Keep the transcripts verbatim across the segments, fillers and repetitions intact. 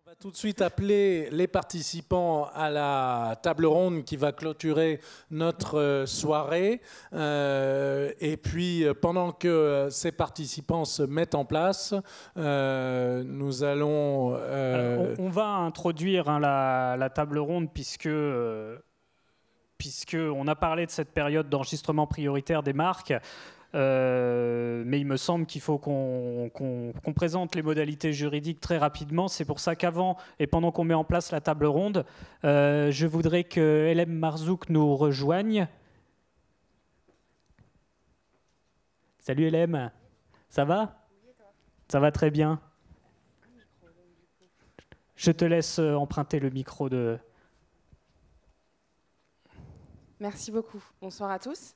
va tout de suite appeler les participants à la table ronde qui va clôturer notre soirée. Euh, et puis, pendant que ces participants se mettent en place, euh, nous allons... Euh... Alors, on, on va introduire hein, la, la table ronde puisque... Euh, puisqu'on a parlé de cette période d'enregistrement prioritaire des marques. Euh, mais il me semble qu'il faut qu'on qu'on, qu'on présente les modalités juridiques très rapidement. C'est pour ça qu'avant et pendant qu'on met en place la table ronde, euh, je voudrais que L M Marzouk nous rejoigne. Salut L M, ça va ? Ça va très bien. Je te laisse emprunter le micro de... Merci beaucoup. Bonsoir à tous.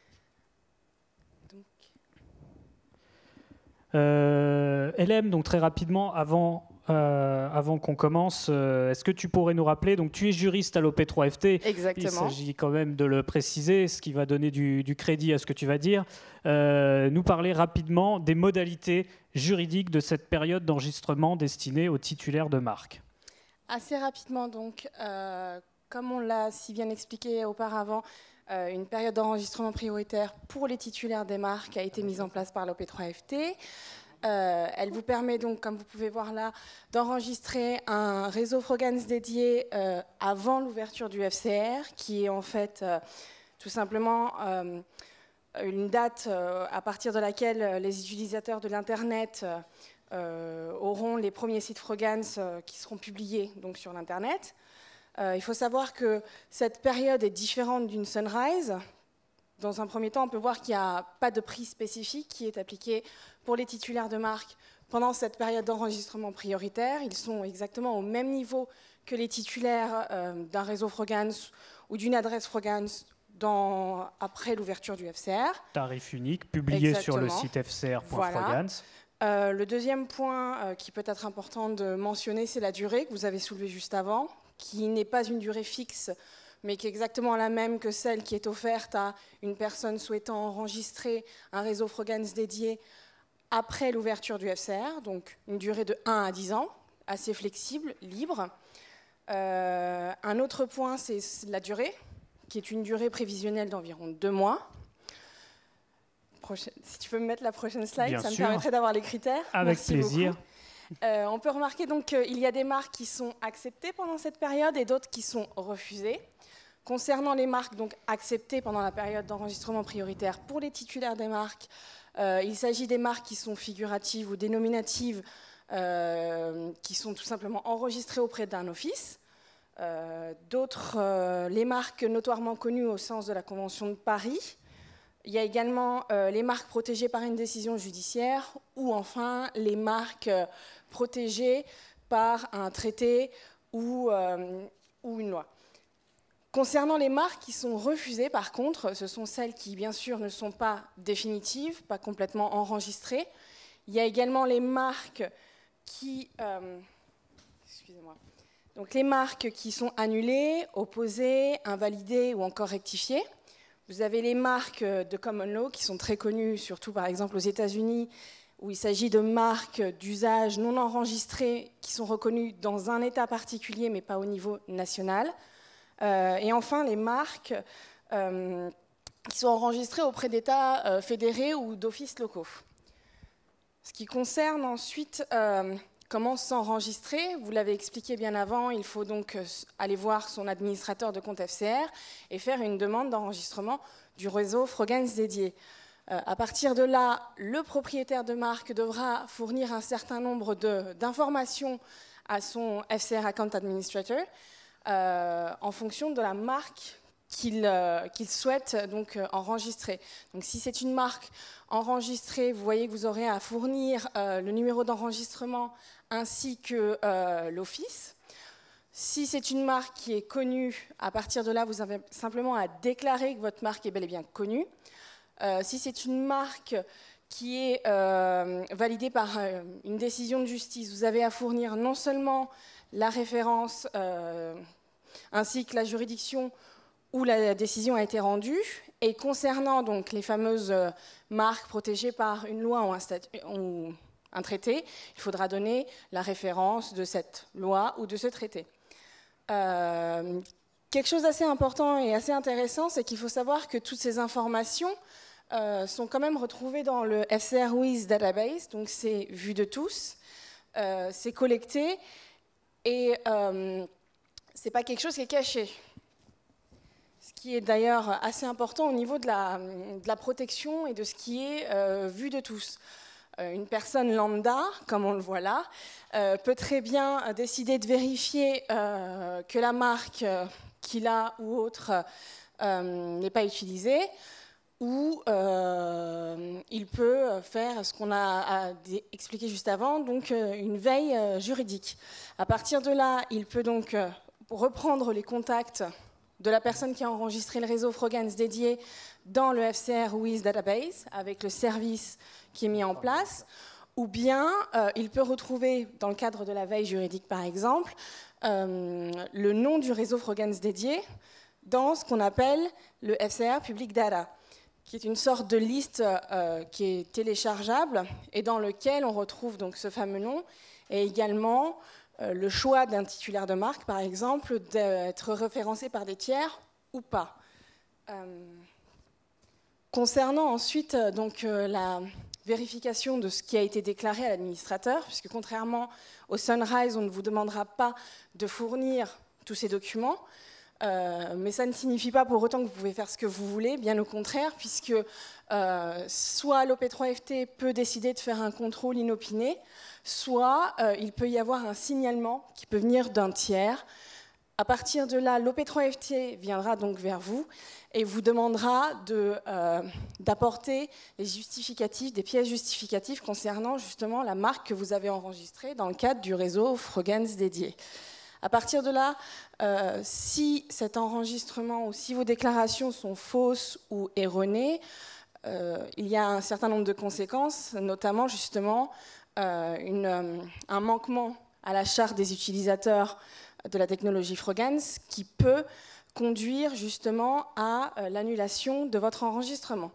Euh, L M, donc très rapidement, avant, euh, avant qu'on commence, euh, est-ce que tu pourrais nous rappeler, donc tu es juriste à l'O P trois F T. Exactement. Il s'agit quand même de le préciser, ce qui va donner du, du crédit à ce que tu vas dire. Euh, nous parler rapidement des modalités juridiques de cette période d'enregistrement destinée aux titulaires de marque. Assez rapidement, donc, euh, comme on l'a si bien expliqué auparavant, Euh, une période d'enregistrement prioritaire pour les titulaires des marques a été mise en place par l'O P trois F T. Euh, elle vous permet donc, comme vous pouvez voir là, d'enregistrer un réseau Frogans dédié euh, avant l'ouverture du F C R, qui est en fait euh, tout simplement euh, une date euh, à partir de laquelle les utilisateurs de l'Internet euh, auront les premiers sites Frogans euh, qui seront publiés donc, sur l'Internet. Euh, il faut savoir que cette période est différente d'une Sunrise. Dans un premier temps, on peut voir qu'il n'y a pas de prix spécifique qui est appliqué pour les titulaires de marque pendant cette période d'enregistrement prioritaire. Ils sont exactement au même niveau que les titulaires euh, d'un réseau Frogans ou d'une adresse Frogans dans, après l'ouverture du F C R. Tarif unique, publié Exactement. sur le site F C R point frogans. Voilà. Euh, le deuxième point euh, qui peut être important de mentionner, c'est la durée que vous avez soulevée juste avant, qui n'est pas une durée fixe, mais qui est exactement la même que celle qui est offerte à une personne souhaitant enregistrer un réseau Frogans dédié après l'ouverture du F C R, donc une durée de un à dix ans, assez flexible, libre. Euh, un autre point, c'est la durée, qui est une durée prévisionnelle d'environ deux mois. Prochaine, si tu peux me mettre la prochaine slide, Bien ça sûr. me permettrait d'avoir les critères. Avec Merci plaisir. beaucoup. Euh, on peut remarquer donc qu'il y a des marques qui sont acceptées pendant cette période et d'autres qui sont refusées. Concernant les marques donc acceptées pendant la période d'enregistrement prioritaire pour les titulaires des marques, euh, il s'agit des marques qui sont figuratives ou dénominatives, euh, qui sont tout simplement enregistrées auprès d'un office. Euh, d'autres, euh, les marques notoirement connues au sens de la Convention de Paris. Il y a également euh, les marques protégées par une décision judiciaire ou enfin les marques euh, protégées par un traité ou, euh, ou une loi. Concernant les marques qui sont refusées, par contre, ce sont celles qui, bien sûr, ne sont pas définitives, pas complètement enregistrées. Il y a également les marques qui... Euh, excusez-moi. Donc les marques qui sont annulées, opposées, invalidées ou encore rectifiées. Vous avez les marques de common law qui sont très connues, surtout par exemple aux États-Unis, où il s'agit de marques d'usage non enregistrées qui sont reconnues dans un État particulier, mais pas au niveau national. Euh, et enfin, les marques euh, qui sont enregistrées auprès d'États euh, fédérés ou d'offices locaux. Ce qui concerne ensuite euh, comment s'enregistrer, vous l'avez expliqué bien avant, il faut donc aller voir son administrateur de compte F C R et faire une demande d'enregistrement du réseau Frogans dédié. Euh, à partir de là, le propriétaire de marque devra fournir un certain nombre d'informations à son F C R Account Administrator euh, en fonction de la marque qu'il euh, qu'il souhaite donc euh, enregistrer. Donc si c'est une marque enregistrée, vous voyez que vous aurez à fournir euh, le numéro d'enregistrement ainsi que euh, l'office. Si c'est une marque qui est connue, à partir de là, vous avez simplement à déclarer que votre marque est bel et bien connue. Euh, si c'est une marque qui est euh, validée par euh, une décision de justice, vous avez à fournir non seulement la référence euh, ainsi que la juridiction où la décision a été rendue. Et concernant donc les fameuses marques protégées par une loi ou un statut, ou un traité, il faudra donner la référence de cette loi ou de ce traité. Euh, quelque chose d'assez important et assez intéressant, c'est qu'il faut savoir que toutes ces informations euh, sont quand même retrouvées dans le F C R Wiz Database, donc c'est vu de tous, euh, c'est collecté et euh, c'est pas quelque chose qui est caché. Ce qui est d'ailleurs assez important au niveau de la, de la protection et de ce qui est euh, vu de tous. Euh, une personne lambda, comme on le voit là, euh, peut très bien décider de vérifier euh, que la marque euh, qu'il a ou autre euh, n'est pas utilisée, ou euh, il peut faire ce qu'on a, a expliqué juste avant, donc euh, une veille euh, juridique. À partir de là, il peut donc euh, reprendre les contacts de la personne qui a enregistré le réseau Frogans dédié dans le F C R Wiz Database, avec le service qui est mis en place, ou bien euh, il peut retrouver, dans le cadre de la veille juridique par exemple, euh, le nom du réseau Frogans dédié dans ce qu'on appelle le F C R Public Data, qui est une sorte de liste euh, qui est téléchargeable et dans lequel on retrouve donc ce fameux nom, et également euh, le choix d'un titulaire de marque, par exemple, d'être référencé par des tiers ou pas. Euh, concernant ensuite donc, euh, la vérification de ce qui a été déclaré à l'administrateur, puisque contrairement au Sunrise, on ne vous demandera pas de fournir tous ces documents, Euh, mais ça ne signifie pas pour autant que vous pouvez faire ce que vous voulez, bien au contraire, puisque euh, soit l'O P trois F T peut décider de faire un contrôle inopiné, soit euh, il peut y avoir un signalement qui peut venir d'un tiers. À partir de là, l'O P trois F T viendra donc vers vous et vous demandera de, euh, d'apporter les justificatifs, des pièces justificatives concernant justement la marque que vous avez enregistrée dans le cadre du réseau Frogans dédié. À partir de là, euh, si cet enregistrement ou si vos déclarations sont fausses ou erronées, euh, il y a un certain nombre de conséquences, notamment justement euh, une, euh, un manquement à la charte des utilisateurs de la technologie Frogans qui peut conduire justement à euh, l'annulation de votre enregistrement.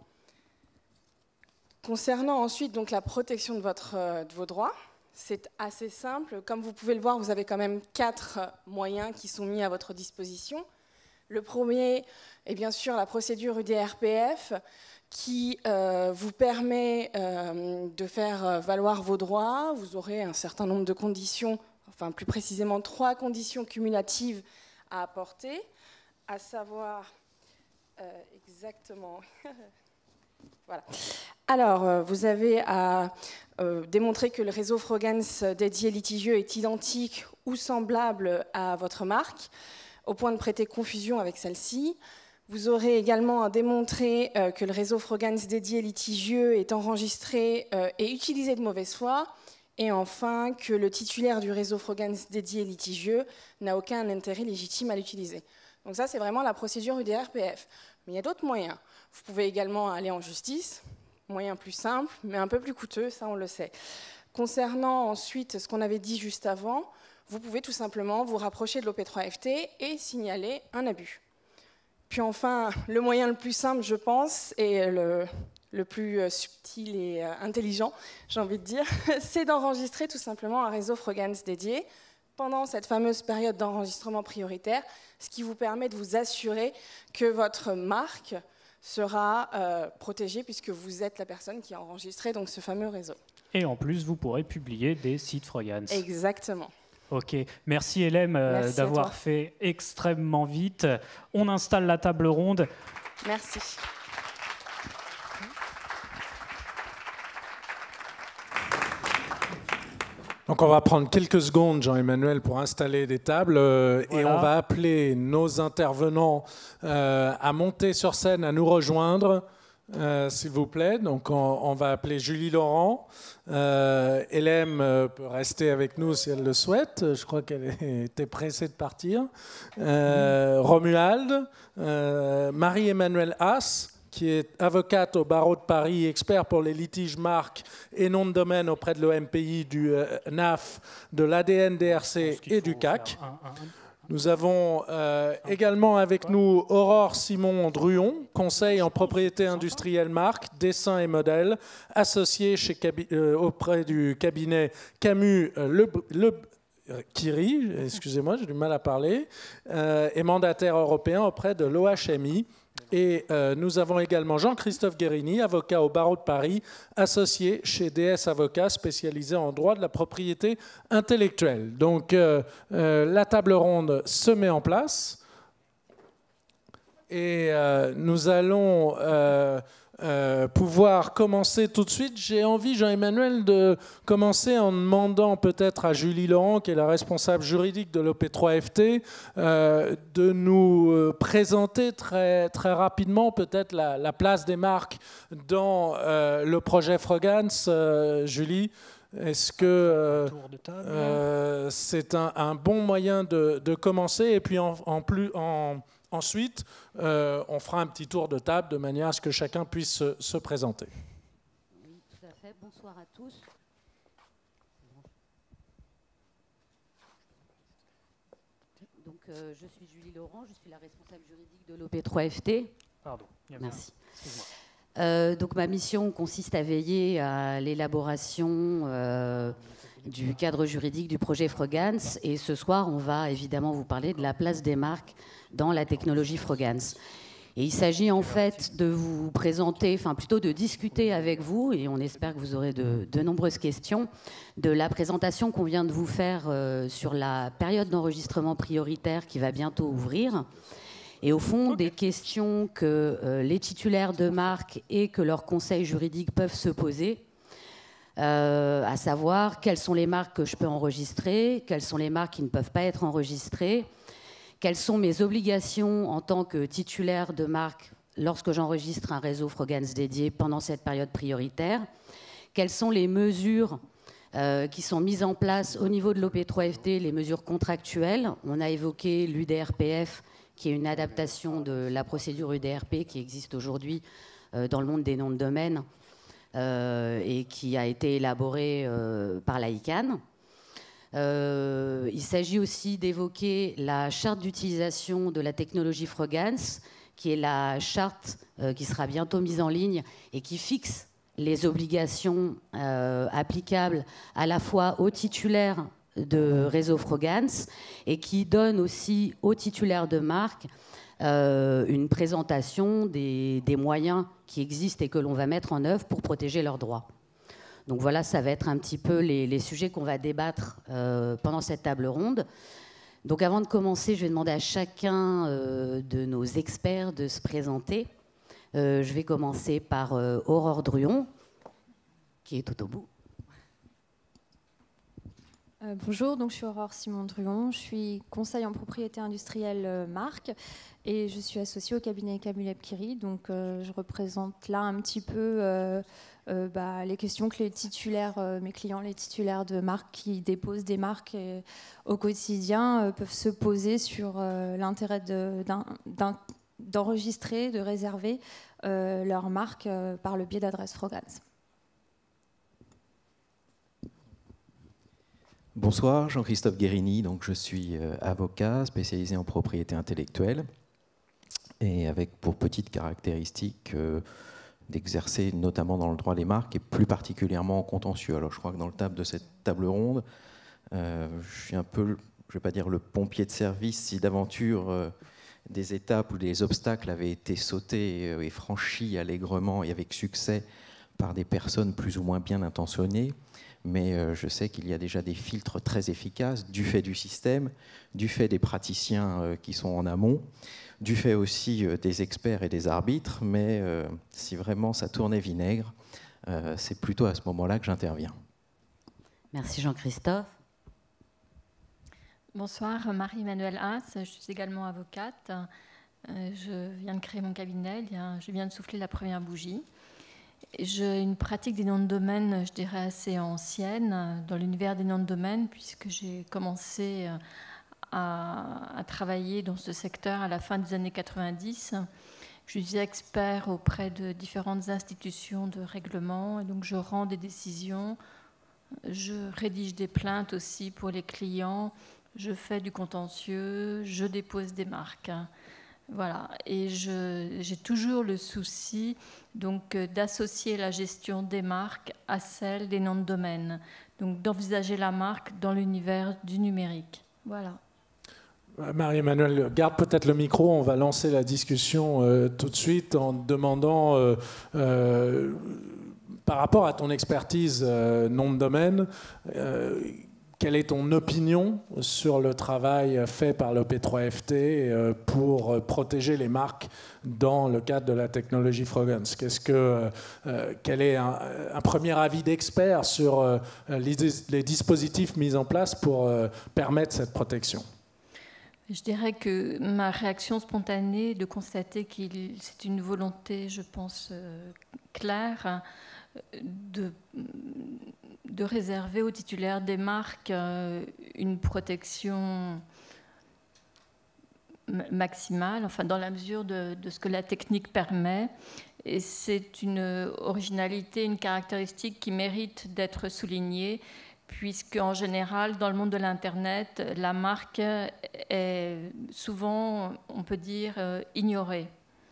Concernant ensuite donc, la protection de, votre, euh, de vos droits, c'est assez simple. Comme vous pouvez le voir, vous avez quand même quatre moyens qui sont mis à votre disposition. Le premier est bien sûr la procédure U D R P F qui euh, vous permet euh, de faire valoir vos droits. Vous aurez un certain nombre de conditions, enfin plus précisément trois conditions cumulatives à apporter, à savoir euh, exactement... Voilà. Alors, euh, vous avez à euh, démontrer que le réseau Frogans dédié litigieux est identique ou semblable à votre marque, au point de prêter confusion avec celle-ci. Vous aurez également à démontrer euh, que le réseau Frogans dédié litigieux est enregistré euh, et utilisé de mauvaise foi. Et enfin, que le titulaire du réseau Frogans dédié litigieux n'a aucun intérêt légitime à l'utiliser. Donc ça, c'est vraiment la procédure U D R P F. Mais il y a d'autres moyens. Vous pouvez également aller en justice, moyen plus simple, mais un peu plus coûteux, ça on le sait. Concernant ensuite ce qu'on avait dit juste avant, vous pouvez tout simplement vous rapprocher de l'O P trois F T et signaler un abus. Puis enfin, le moyen le plus simple, je pense, et le, le plus subtil et intelligent, j'ai envie de dire, c'est d'enregistrer tout simplement un réseau Frogans dédié pendant cette fameuse période d'enregistrement prioritaire, ce qui vous permet de vous assurer que votre marque sera euh, protégée puisque vous êtes la personne qui a enregistré donc, ce fameux réseau. Et en plus, vous pourrez publier des sites Frogans. Exactement. Ok, merci Hélène euh, d'avoir fait extrêmement vite. On installe la table ronde. Merci. Donc on va prendre quelques secondes, Jean-Emmanuel, pour installer des tables euh, voilà. Et on va appeler nos intervenants euh, à monter sur scène, à nous rejoindre, euh, s'il vous plaît. Donc on, on va appeler Julie Laurent. Euh, Hélène euh, peut rester avec nous si elle le souhaite. Je crois qu'elle était pressée de partir. Euh, Romuald, euh, Marie-Emmanuelle Haas, qui est avocate au barreau de Paris, expert pour les litiges marques et noms de domaine auprès de l'O M P I, du euh, N A F, de l'A D N D R C et du C A C. Un, un, Nous avons euh, également avec nous Aurore Simon-Druon, conseil en propriété industrielle marque, dessin et modèle, associé chez cabi- euh, auprès du cabinet Camus euh, Le, Le Kiri, excusez-moi, j'ai du mal à parler, euh, et mandataire européen auprès de l'O H M I. Et euh, nous avons également Jean-Christophe Guérini, avocat au barreau de Paris, associé chez D S Avocats, spécialisé en droit de la propriété intellectuelle. Donc euh, euh, la table ronde se met en place et euh, nous allons euh, euh, pouvoir commencer tout de suite. J'ai envie, Jean-Emmanuel, de commencer en demandant peut-être à Julie Laurent, qui est la responsable juridique de l'O P trois F T, euh, de nous euh, présenter très, très rapidement peut-être la, la place des marques dans euh, le projet Frogans. Euh, Julie, est-ce que euh, euh, c'est un, un bon moyen de, de commencer? Et puis en, en plus... En, Ensuite, euh, on fera un petit tour de table de manière à ce que chacun puisse se, se présenter. Oui, tout à fait. Bonsoir à tous. Donc, euh, je suis Julie Laurent, je suis la responsable juridique de l'O P trois F T. Pardon. Merci. Euh, donc, ma mission consiste à veiller à l'élaboration euh, du cadre juridique du projet Frogans. Et ce soir, on va évidemment vous parler de la place des marques dans la technologie Frogans. Et il s'agit en fait de vous présenter, enfin plutôt de discuter avec vous, et on espère que vous aurez de, de nombreuses questions, de la présentation qu'on vient de vous faire euh, sur la période d'enregistrement prioritaire qui va bientôt ouvrir. Et au fond, des questions que euh, les titulaires de marques et que leurs conseils juridiques peuvent se poser, euh, à savoir quelles sont les marques que je peux enregistrer, quelles sont les marques qui ne peuvent pas être enregistrées, quelles sont mes obligations en tant que titulaire de marque lorsque j'enregistre un réseau Frogans dédié pendant cette période prioritaire, quelles sont les mesures euh, qui sont mises en place au niveau de l'O P trois F T, les mesures contractuelles. On a évoqué l'U D R P F, qui est une adaptation de la procédure U D R P qui existe aujourd'hui euh, dans le monde des noms de domaine euh, et qui a été élaborée euh, par l'A I C A N. Euh, il s'agit aussi d'évoquer la charte d'utilisation de la technologie Frogans, qui est la charte euh, qui sera bientôt mise en ligne et qui fixe les obligations euh, applicables à la fois aux titulaires de réseau Frogans et qui donne aussi aux titulaires de marque euh, une présentation des, des moyens qui existent et que l'on va mettre en œuvre pour protéger leurs droits. Donc voilà, ça va être un petit peu les, les sujets qu'on va débattre euh, pendant cette table ronde. Donc avant de commencer, je vais demander à chacun euh, de nos experts de se présenter. Euh, je vais commencer par euh, Aurore Druon, qui est tout au bout. Euh, bonjour, donc je suis Aurore Simon-Druon, je suis conseil en propriété industrielle euh, marque et je suis associée au cabinet Camus Le Kiri. Donc euh, je représente là un petit peu euh, euh, bah, les questions que les titulaires, euh, mes clients, les titulaires de marques qui déposent des marques et, au quotidien euh, peuvent se poser sur euh, l'intérêt de, d'un, d'un, d'enregistrer, de réserver euh, leur marque euh, par le biais d'adresses Frogans. Bonsoir, Jean-Christophe Guérini, donc je suis euh, avocat spécialisé en propriété intellectuelle et avec pour petite caractéristique euh, d'exercer notamment dans le droit des marques et plus particulièrement en contentieux. Alors je crois que dans le cadre de cette table ronde, euh, je suis un peu, je ne vais pas dire le pompier de service, si d'aventure euh, des étapes ou des obstacles avaient été sautés et franchis allègrement et avec succès par des personnes plus ou moins bien intentionnées. Mais euh, je sais qu'il y a déjà des filtres très efficaces du fait du système, du fait des praticiens euh, qui sont en amont, du fait aussi euh, des experts et des arbitres. Mais euh, si vraiment ça tournait vinaigre, euh, c'est plutôt à ce moment-là que j'interviens. Merci Jean-Christophe. Bonsoir, Marie-Emmanuelle Haas, je suis également avocate. Euh, je viens de créer mon cabinet, je viens de souffler la première bougie. J'ai une pratique des noms de domaine, je dirais, assez ancienne dans l'univers des noms de domaine, puisque j'ai commencé à, à travailler dans ce secteur à la fin des années quatre-vingt-dix. Je suis expert auprès de différentes institutions de règlement, et donc je rends des décisions, je rédige des plaintes aussi pour les clients, je fais du contentieux, je dépose des marques. Voilà, et j'ai toujours le souci donc euh, d'associer la gestion des marques à celle des noms de domaine, donc d'envisager la marque dans l'univers du numérique. Voilà. Marie-Emmanuelle, garde peut-être le micro, on va lancer la discussion euh, tout de suite en demandant, euh, euh, par rapport à ton expertise euh, nom de domaine, euh, quelle est ton opinion sur le travail fait par l'O P trois F T euh, pour protéger les marques dans le cadre de la technologie Frogance? Qu'est-ce que, euh, quel est un, un premier avis d'expert sur euh, les, les dispositifs mis en place pour euh, permettre cette protection? Je dirais que ma réaction spontanée de constater que c'est une volonté, je pense, euh, claire de, de réserver aux titulaires des marques euh, une protection maximale, enfin dans la mesure de, de ce que la technique permet. Et c'est une originalité, une caractéristique qui mérite d'être soulignée, puisque en général, dans le monde de l'Internet, la marque est souvent, on peut dire, euh, ignorée.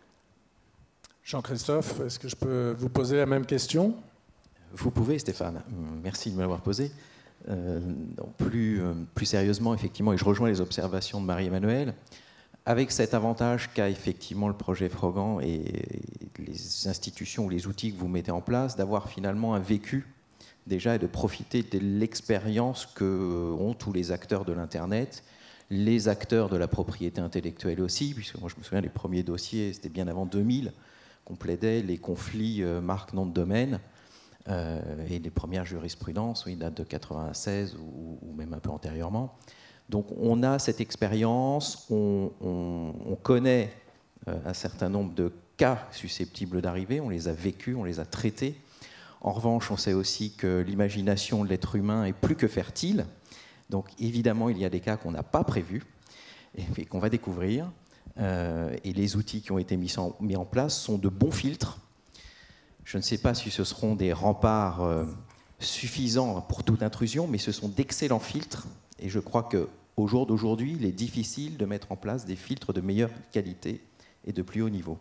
Jean-Christophe, est-ce que je peux vous poser la même question? Vous pouvez, Stéphane. Merci de me l'avoir posé. Euh, plus, euh, plus sérieusement, effectivement, et je rejoins les observations de Marie-Emmanuelle, avec cet avantage qu'a effectivement le projet Frogan et les institutions ou les outils que vous mettez en place, d'avoir finalement un vécu déjà et de profiter de l'expérience qu'ont tous les acteurs de l'Internet, les acteurs de la propriété intellectuelle aussi, puisque moi je me souviens, les premiers dossiers, c'était bien avant deux mille, qu'on plaidait les conflits euh, marque, nom de domaine, euh, et les premières jurisprudences, oui, datent de quatre-vingt-seize ou, ou même un peu antérieurement. Donc on a cette expérience, on, on, on connaît euh, un certain nombre de cas susceptibles d'arriver, on les a vécus, on les a traités. En revanche, on sait aussi que l'imagination de l'être humain est plus que fertile. Donc évidemment, il y a des cas qu'on n'a pas prévus et, et qu'on va découvrir. Euh, et les outils qui ont été mis en, mis en place sont de bons filtres. Je ne sais pas si ce seront des remparts euh, suffisants pour toute intrusion, mais ce sont d'excellents filtres. Et je crois qu'au jour d'aujourd'hui, il est difficile de mettre en place des filtres de meilleure qualité et de plus haut niveau.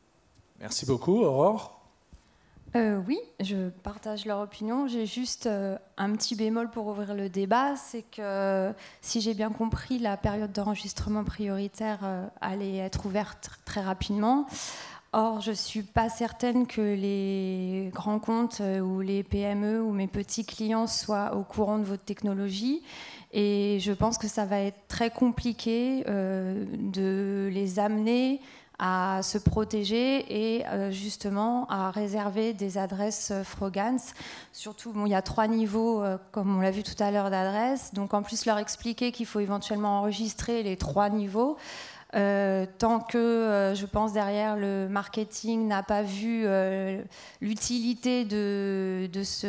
Merci beaucoup. Aurore? Euh, oui, je partage leur opinion. J'ai juste euh, un petit bémol pour ouvrir le débat, c'est que si j'ai bien compris, la période d'enregistrement prioritaire euh, allait être ouverte très rapidement. Or, je ne suis pas certaine que les grands comptes euh, ou les P M E ou mes petits clients soient au courant de votre technologie. Et je pense que ça va être très compliqué euh, de les amener à se protéger et euh, justement à réserver des adresses Frogance. Surtout, bon, il y a trois niveaux, euh, comme on l'a vu tout à l'heure, d'adresses. Donc en plus, leur expliquer qu'il faut éventuellement enregistrer les trois niveaux. Euh, tant que, euh, je pense, derrière, le marketing n'a pas vu euh, l'utilité de, de, ce,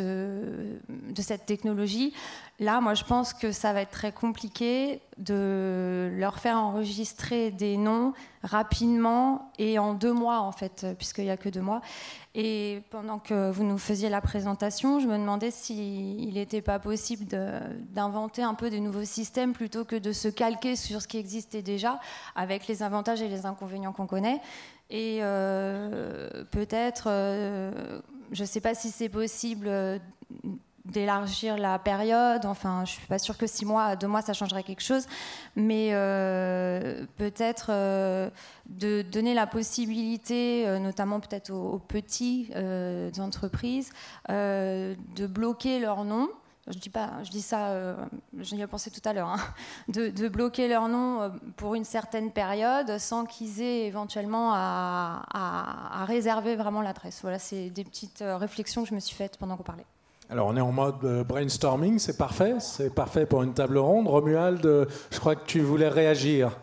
de cette technologie, là, moi, je pense que ça va être très compliqué de leur faire enregistrer des noms rapidement et en deux mois, en fait, puisqu'il n'y a que deux mois. Et pendant que vous nous faisiez la présentation, je me demandais s'il n'était pas possible d'inventer un peu des nouveaux systèmes plutôt que de se calquer sur ce qui existait déjà, avec les avantages et les inconvénients qu'on connaît. Et euh, peut-être, euh, je ne sais pas si c'est possible euh, d'élargir la période, enfin je ne suis pas sûre que six mois à deux mois ça changerait quelque chose, mais euh, peut-être euh, de donner la possibilité, euh, notamment peut-être aux, aux petits euh, entreprises, euh, de bloquer leur nom. Je dis, pas, je dis ça, euh, je y ai pensé tout à l'heure, hein, de, de bloquer leur nom pour une certaine période sans qu'ils aient éventuellement à, à, à réserver vraiment l'adresse. Voilà, c'est des petites réflexions que je me suis faites pendant qu'on parlait. Alors on est en mode brainstorming, c'est parfait, c'est parfait pour une table ronde. Romuald, je crois que tu voulais réagir.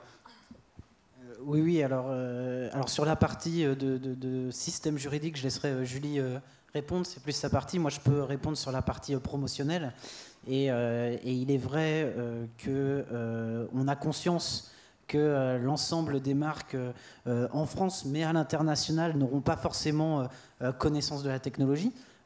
Euh, oui, oui, alors, euh, alors sur la partie de, de, de système juridique, je laisserai euh, Julie euh, répondre, c'est plus sa partie. Moi je peux répondre sur la partie euh, promotionnelle. Et, euh, et il est vrai euh, qu'on euh, a conscience que euh, l'ensemble des marques euh, en France, mais à l'international, n'auront pas forcément euh, connaissance de la technologie.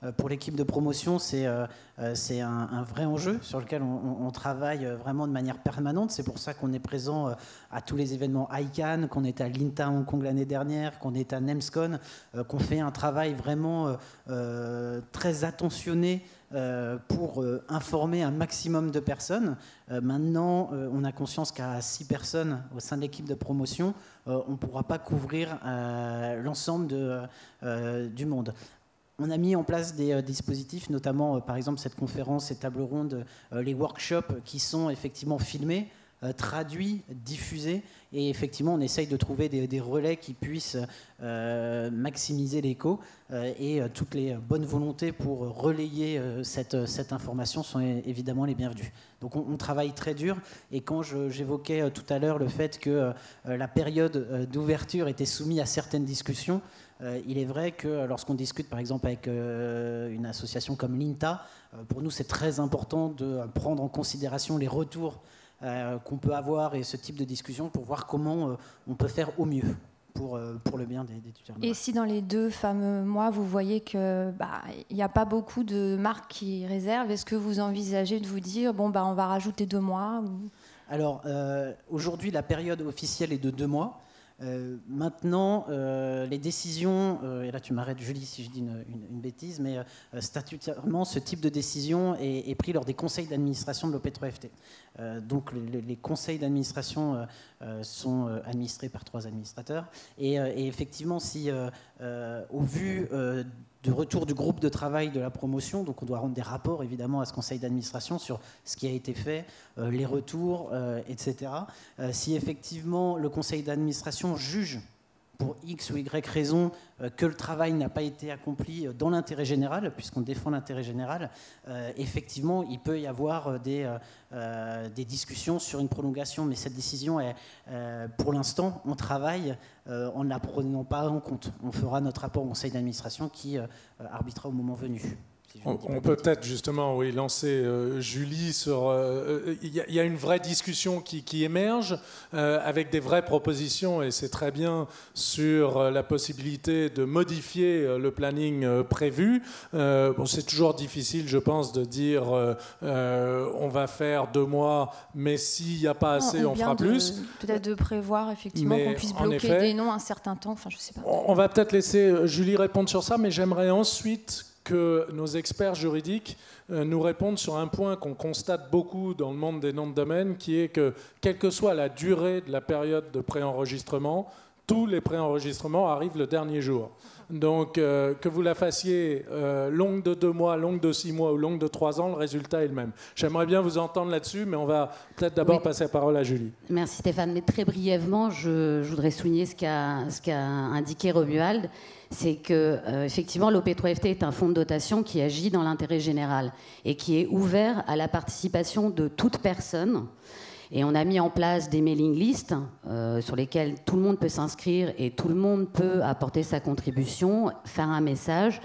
pour l'équipe de promotion, c'est euh, c'est un, un vrai enjeu sur lequel on, on travaille vraiment de manière permanente. C'est pour ça qu'on est présent à tous les événements I C A N, qu'on est à l'INTA Hong Kong l'année dernière, qu'on est à NEMSCON, euh, qu'on fait un travail vraiment euh, très attentionné Euh, pour euh, informer un maximum de personnes. Euh, maintenant, euh, on a conscience qu'à six personnes au sein de l'équipe de promotion, euh, on ne pourra pas couvrir euh, l'ensemble de, euh, du monde. On a mis en place des euh, dispositifs, notamment, euh, par exemple, cette conférence, ces tables rondes, euh, les workshops qui sont effectivement filmés, euh, traduits, diffusés. Et effectivement, on essaye de trouver des, des relais qui puissent euh, maximiser l'écho. Euh, et euh, toutes les bonnes volontés pour relayer euh, cette, cette information sont é- évidemment les bienvenues. Donc on, on travaille très dur. Et quand je, j'évoquais euh, tout à l'heure le fait que euh, la période euh, d'ouverture était soumise à certaines discussions, euh, il est vrai que lorsqu'on discute par exemple avec euh, une association comme l'INTA, euh, pour nous c'est très important de prendre en considération les retours Euh, qu'on peut avoir et ce type de discussion pour voir comment euh, on peut faire au mieux pour, euh, pour le bien des, des tuteurs. Et si dans les deux fameux mois, vous voyez qu'il bah, n'y a pas beaucoup de marques qui réservent, est-ce que vous envisagez de vous dire, bon, bah, on va rajouter deux mois ou... Alors, euh, aujourd'hui, la période officielle est de deux mois. Euh, maintenant, euh, les décisions, euh, et là tu m'arrêtes Julie si je dis une, une, une bêtise, mais euh, statutairement, ce type de décision est, est pris lors des conseils d'administration de l'O P trois F T. Euh, donc les, les conseils d'administration euh, euh, sont euh, administrés par trois administrateurs. Et, euh, et effectivement, si euh, euh, au vu euh, du retour du groupe de travail de la promotion, donc on doit rendre des rapports évidemment à ce conseil d'administration sur ce qui a été fait, euh, les retours, euh, et cetera. Euh, si effectivement le conseil d'administration juge pour X ou Y raison euh, que le travail n'a pas été accompli dans l'intérêt général, puisqu'on défend l'intérêt général, euh, effectivement, il peut y avoir des, euh, des discussions sur une prolongation, mais cette décision est, euh, pour l'instant, on travaille euh, en ne la prenant pas en compte. On fera notre rapport au conseil d'administration qui euh, arbitrera au moment venu. On, on peut peut-être justement oui, lancer euh, Julie sur... Il euh, y, y a une vraie discussion qui, qui émerge euh, avec des vraies propositions et c'est très bien sur euh, la possibilité de modifier euh, le planning euh, prévu. Euh, bon, c'est toujours difficile, je pense, de dire euh, euh, on va faire deux mois, mais s'il n'y a pas assez, non, on fera de, plus. Peut-être de prévoir effectivement mais qu'on puisse bloquer effet, des noms un certain temps. Enfin, je sais pas. On, on va peut-être laisser Julie répondre sur ça, mais j'aimerais ensuite que nos experts juridiques euh, nous répondent sur un point qu'on constate beaucoup dans le monde des noms de domaine, qui est que, quelle que soit la durée de la période de préenregistrement, tous les préenregistrements arrivent le dernier jour. Donc, euh, que vous la fassiez euh, longue de deux mois, longue de six mois ou longue de trois ans, le résultat est le même. J'aimerais bien vous entendre là-dessus, mais on va peut-être d'abord oui. passer la parole à Julie. Merci Stéphane. Mais très brièvement, je, je voudrais souligner ce qu'a, ce qu'a indiqué Romuald, c'est que euh, effectivement l'O P trois F T est un fonds de dotation qui agit dans l'intérêt général et qui est ouvert à la participation de toute personne. Et on a mis en place des mailing lists euh, sur lesquels tout le monde peut s'inscrire et tout le monde peut apporter sa contribution, faire un message.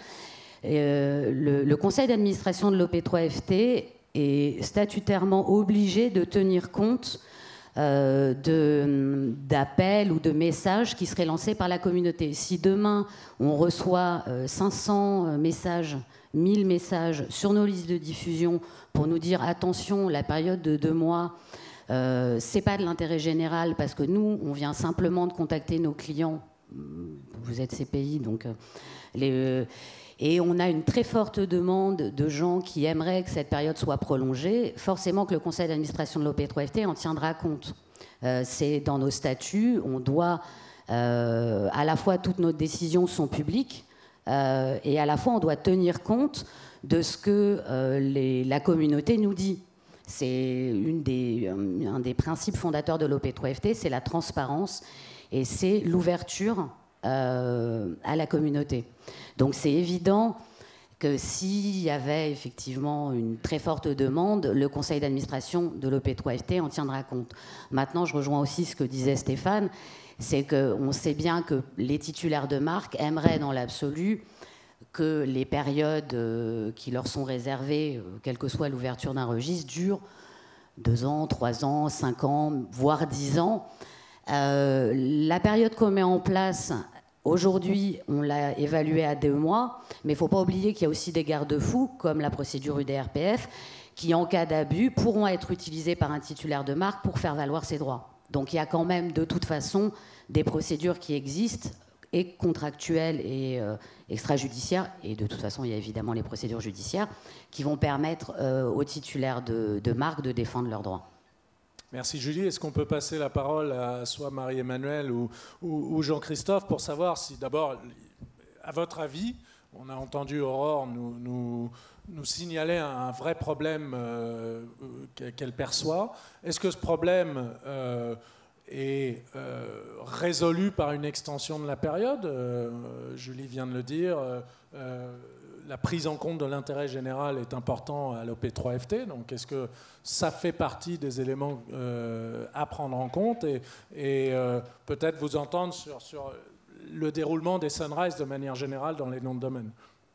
Euh, le, le conseil d'administration de l'O P trois F T est statutairement obligé de tenir compte euh, de, d'appels ou de messages qui seraient lancés par la communauté. Si demain on reçoit euh, cinq cents messages, mille messages sur nos listes de diffusion pour nous dire attention, la période de deux mois, Euh, c'est pas de l'intérêt général parce que nous, on vient simplement de contacter nos clients. Vous êtes C P I, donc euh, les, euh, et on a une très forte demande de gens qui aimeraient que cette période soit prolongée. Forcément que le conseil d'administration de l'O P trois F T en tiendra compte. Euh, c'est dans nos statuts. On doit euh, à la fois toutes nos décisions sont publiques euh, et à la fois on doit tenir compte de ce que euh, les, la communauté nous dit. C'est une des, un des principes fondateurs de l'O P trois F T, c'est la transparence et c'est l'ouverture euh, à la communauté. Donc c'est évident que s'il y avait effectivement une très forte demande, le conseil d'administration de l'O P trois F T en tiendra compte. Maintenant, je rejoins aussi ce que disait Stéphane, c'est qu'on sait bien que les titulaires de marque aimeraient dans l'absolu que les périodes euh, qui leur sont réservées, euh, quelle que soit l'ouverture d'un registre, durent deux ans, trois ans, cinq ans, voire dix ans. Euh, la période qu'on met en place Aujourd'hui, on l'a évalué à deux mois, mais il ne faut pas oublier qu'il y a aussi des garde-fous, comme la procédure U D R P F, qui, en cas d'abus, pourront être utilisés par un titulaire de marque pour faire valoir ses droits. Donc il y a quand même, de toute façon, des procédures qui existent, et contractuelles et euh, extrajudiciaires, et de toute façon, il y a évidemment les procédures judiciaires, qui vont permettre euh, aux titulaires de, de marque de défendre leurs droits. Merci Julie. Est-ce qu'on peut passer la parole à soit Marie-Emmanuelle ou, ou, ou Jean-Christophe pour savoir si, d'abord, à votre avis, on a entendu Aurore nous, nous, nous signaler un vrai problème euh, qu'elle perçoit. Est-ce que ce problème euh, est euh, résolu par une extension de la période? euh, Julie vient de le dire. Euh, la prise en compte de l'intérêt général est important à l'O P trois F T. Donc, est-ce que ça fait partie des éléments euh, à prendre en compte et, et euh, peut-être vous entendre sur, sur le déroulement des Sunrise de manière générale dans les noms de domaine?